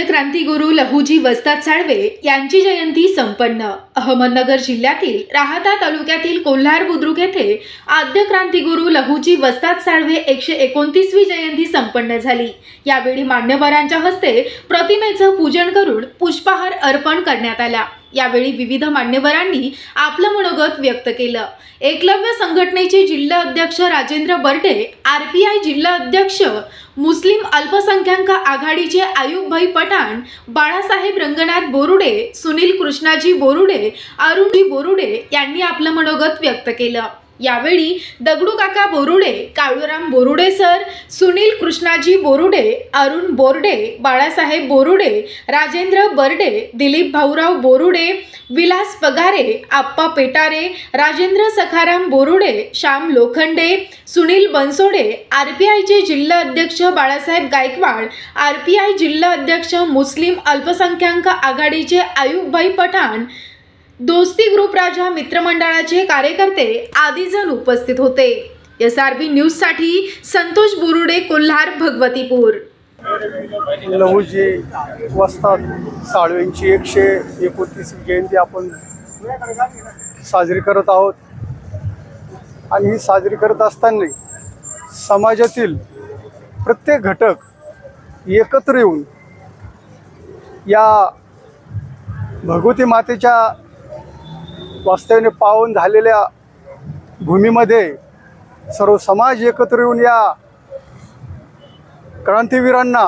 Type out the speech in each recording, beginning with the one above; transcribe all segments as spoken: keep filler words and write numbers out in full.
आद्य क्रांतिगुरू लहुजी वस्ताद साळवे यांची जयंती संपन्न। अहमदनगर जिल्ह्यातील राहाता तालुक्यातील कोल्हार बुद्रुक येथे आद्य क्रांतिगुरू लहुजी वस्ताद साळवे एकशे एकोणतीसवी जयंती संपन्न झाली। यावेळी मान्यवरांच्या हस्ते प्रतिमेचं पूजन करून पुष्पहार अर्पण करण्यात आला। यावेळी विविध मान्यवरांनी आपलं मनोगत व्यक्त केलं। एकलव्य संघटनेचे जिल्हा अध्यक्ष राजेंद्र बर्डे, आरपीआय जिल्हा अध्यक्ष मुस्लिम अल्पसंख्याक आघाडीचे आयुब भाई पठाण, बाळासाहेब रंगनाथ बोरुडे, सुनील कृष्णाजी बोरुडे, अरुणजी बोरुडे यांनी आपलं मनोगत व्यक्त केलं। यावेळी दगडू काका बोरुडे, काळूराम बोरुडे सर, सुनील कृष्णाजी बोरुडे, अरुण बोर्डे, बाळासाहेब बोरुडे, राजेंद्र बर्डे, दिलीप भाऊराव बोरुडे, विलास पगारे, आप्पा पेटारे, राजेंद्र सखाराम बोरुडे, श्याम लोखंडे, सुनील बनसोडे, आरपीआयचे जिल्हा अध्यक्ष बाळासाहेब गायकवाड, आरपीआय जिल्हा अध्यक्ष मुस्लिम अल्पसंख्याक आघाडीचे आयुब भाई पठाण, दोस्ती ग्रुप राजा मित्रमंडळाचे कार्यकर्ते आदी जण उपस्थित होते। एसआरबी न्यूज साठी संतोष बोरुडे, कोल्हार भगवतीपूर। लहुजी वस्ताद साळवेंची एकशे एकोणतीसवी जयंती आपण साजरी करत आहोत आणि ही साजरी करत असताना समाजातील प्रत्येक घटक एकत्र येऊन या भगवती मातेच्या वास्तव्याने पावन झालेल्या भूमीमध्ये सर्व समाज एकत्र येऊन या क्रांतीवीरांना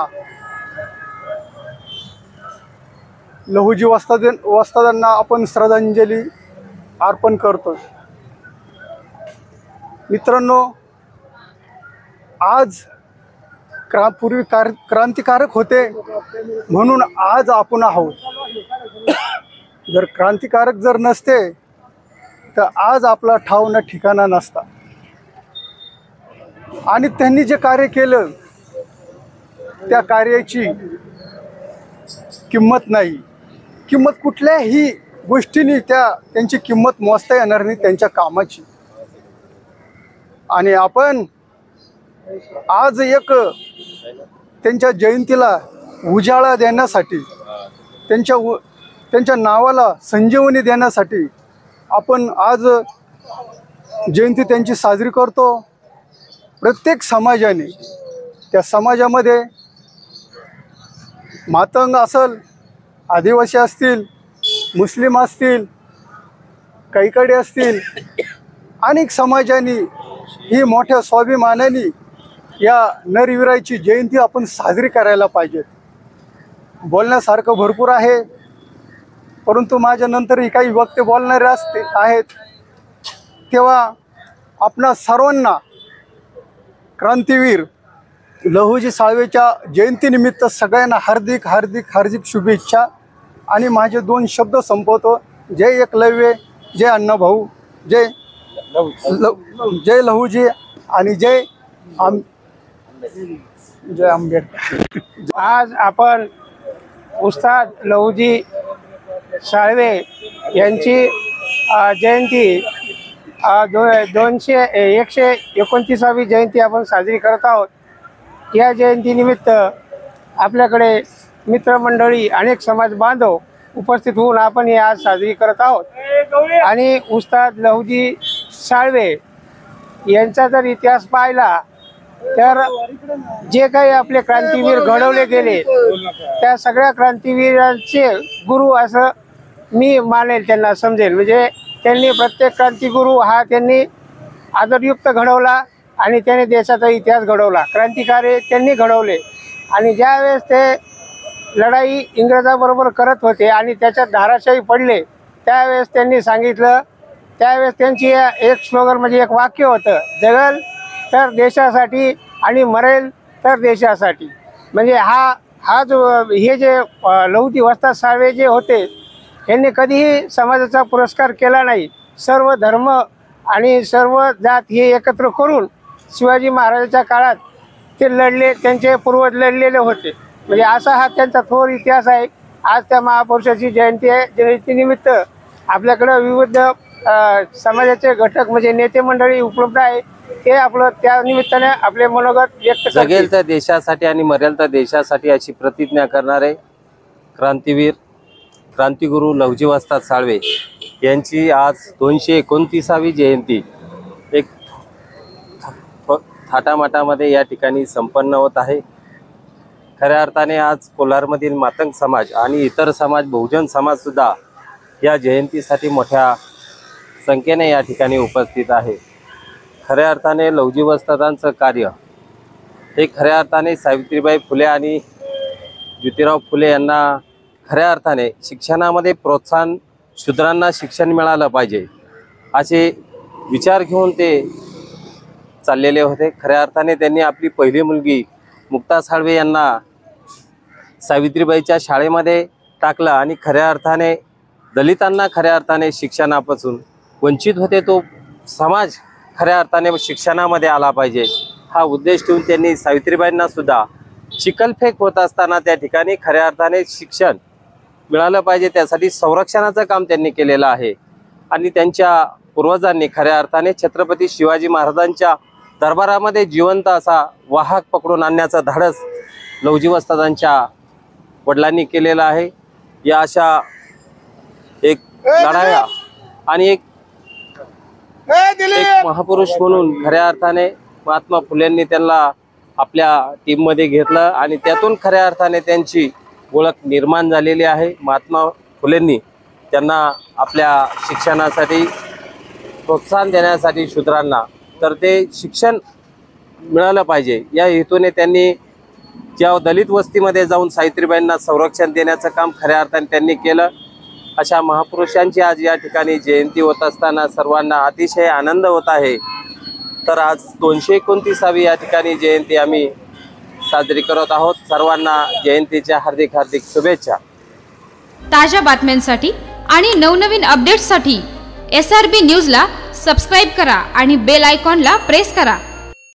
लहुजी वस्ताद वस्तादांना आपण श्रद्धांजली अर्पण करतो। मित्रांनो, आज क्रा पूर्वी कार क्रांतिकारक होते म्हणून आज आपण आहोत। जर क्रांतिकारक जर नसते तर आज आपला ठाव ना ठिकाणा नसता। आणि त्यांनी जे कार्य केलं त्या कार्याची किंमत नाही, किंमत कुठल्याही गोष्टीने त्या त्यांची किंमत मोजता येणार नाही त्यांच्या कामाची। आणि आपण आज एक त्यांच्या जयंतीला उजाळा देण्यासाठी, त्यांच्या त्यांच्या नावाला संजीवनी देण्यासाठी आपण आज जयंती त्यांची साजरी करतो। प्रत्येक समाजाने, त्या समाजामध्ये मातंग असेल, आदिवासी असतील, मुस्लिम असतील, कैकाडी असतील, अनेक समाजांनी ही मोठ्या स्वाभिमानाने या नरवीराची जयंती आपण साजरी करायला पाहिजे। बोलण्यासारखं भरपूर आहे, परंतु माझ्या नंतरही काही वक्ते बोलणारे असते आहेत, तेव्हा आपणा सर्वांना क्रांतीवीर लहुजी साळवेच्या जयंतीनिमित्त सगळ्यांना हार्दिक हार्दिक हार्दिक शुभेच्छा। आणि माझे दोन शब्द संपवतो। जय एकलव्य, जय अण्णाभाऊ, जय जय लहुजी आणि जय आम जय आंबेडकर। आज आपण उस्ताद लहुजी साळवे यांची जयंती दो दोनशे एकशे एकोणतीसावी जयंती आपण साजरी करत आहोत। या जयंतीनिमित्त आपल्याकडे मित्रमंडळी, अनेक समाज बांधव उपस्थित होऊन आपण ही आज साजरी करत आहोत। आणि उस्ताद लहुजी साळवे यांचा जर इतिहास पाहिला तर जे काही आपले क्रांतीवीर घडवले गेले त्या सगळ्या क्रांतीवीरांचे गुरु असं मी मानेल, त्यांना समजेल। म्हणजे त्यांनी प्रत्येक क्रांतिगुरू हा त्यांनी आदरयुक्त घडवला आणि त्याने देशाचा इतिहास घडवला। क्रांतिकारी त्यांनी घडवले आणि ज्यावेळेस ते लढाई इंग्रजाबरोबर करत होते आणि त्याच्यात धाराशाही पडले त्यावेळेस त्यांनी सांगितलं, त्यावेळेस त्यांची एक स्लोगन म्हणजे एक वाक्य होतं, जगल तर देशासाठी आणि मरेल तर देशासाठी। म्हणजे हा हा जो हे जे लहुजी वस्ताद साळवे जे होते यांनी कधीही समाजाचा पुरस्कार केला नाही। सर्व धर्म आणि सर्व जात हे एकत्र करून शिवाजी महाराजांच्या काळात ते लढले, त्यांचे पूर्वज लढलेले होते। म्हणजे असा हा त्यांचा थोर इतिहास आहे। आज त्या महापुरुषाची जयंती आहे। जयंतीनिमित्त आपल्याकडे विविध समाजाचे घटक म्हणजे नेते मंडळी उपलब्ध आहे। ते आपलं त्या निमित्ताने आपले मनोगत व्यक्त जगेल तर देशासाठी आणि मरेल तर देशासाठी अशी प्रतिज्ञा करणारे क्रांतीवीर क्रांतिगुरू लहुजी वस्ताद साळवे यांची आज दोनशे एकोणतीसावी जयंती एक थाटामाटामध्ये या ठिकाणी संपन्न होत आहे। खऱ्या अर्थाने आज कोल्हारमधील मातंग समाज आणि इतर समाज, बहुजन समाजसुद्धा या जयंतीसाठी मोठ्या संख्येने या ठिकाणी उपस्थित आहे। खऱ्या अर्थाने लहुजी वस्तादांचं कार्य हे खऱ्या अर्थाने सावित्रीबाई फुले आणि ज्योतिराव फुले यांना खऱ्या अर्थाने शिक्षणामध्ये प्रोत्साहन, शूद्रांना शिक्षण मिळालं पाहिजे असे विचार घेऊन ते चाललेले होते। खऱ्या अर्थाने त्यांनी आपली पहिली मुलगी मुक्ता साळवे यांना सावित्रीबाईच्या शाळेमध्ये टाकलं आणि खऱ्या अर्थाने दलितांना खऱ्या अर्थाने शिक्षणापासून वंचित होते तो समाज खऱ्या अर्थाने शिक्षणामध्ये आला पाहिजे हा उद्देश ठेवून त्यांनी सावित्रीबाईंना सुद्धा चिखलफेक होत असताना त्या ठिकाणी खऱ्या अर्थाने शिक्षण मिळालं पाहिजे त्यासाठी संरक्षणाचं काम त्यांनी केलेलं आहे। आणि त्यांच्या पूर्वजांनी खऱ्या अर्थाने छत्रपती शिवाजी महाराजांच्या दरबारामध्ये जिवंत असा वाहक पकडून आणण्याचं धाडस लहुजी वस्तादांच्या वडिलांनी केलेलं आहे। या अशा एक लढाया आणि एक एक महापुरुष म्हणून खऱ्या अर्थाने महात्मा फुलेंनी त्यांना आपल्या टीममध्ये घेतलं आणि त्यातून खऱ्या अर्थाने त्यांची ओळख निर्माण झालेली आहे। महात्मा फुलेंनी त्यांना आपल्या शिक्षणासाठी प्रोत्साहन देण्यासाठी शूद्रांना तर ते शिक्षण मिळालं पाहिजे या हेतूने त्यांनी ज्या दलित वस्तीमध्ये जाऊन सावित्रीबाईंना संरक्षण देण्याचं काम खऱ्या अर्थाने त्यांनी केलं। अशा महापुरुषांची आज या ठिकाणी जयंती होत असताना सर्वांना अतिशय आनंद होत आहे। तर आज दोनशे एकोणतीसावी या ठिकाणी जयंती आम्ही साजरी करत आहोत। सर्वांना जयंतीच्या हार्दिक हार्दिक शुभेच्छा। ताज्या बातम्यांसाठी आणि नवनवीन अपडेट्ससाठी एस आर बी न्यूजला सबस्क्राईब करा आणि बेल आयकॉनला प्रेस करा।